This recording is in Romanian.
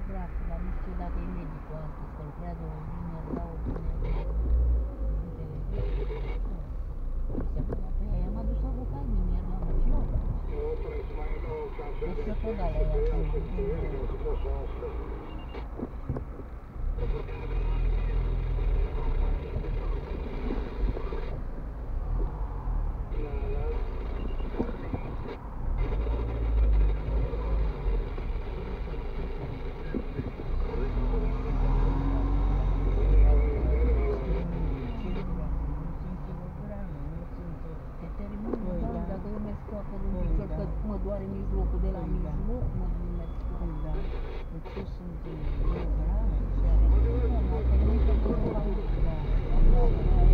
dracu, dar nu știu dacă e medicul astăzi, că lucrează o vineri la o vineri. Păi aia m-a dus la Bucani, mi-era la Fior. Deci că tot alea e acolo. Dacă eu merg cu acolo în picior, că mă doare mijlocul de la mijloc, mă merg cu acolo. Da, deci eu sunt grame, și are. Nu, mă, că nu-i că nu la urmă. Da,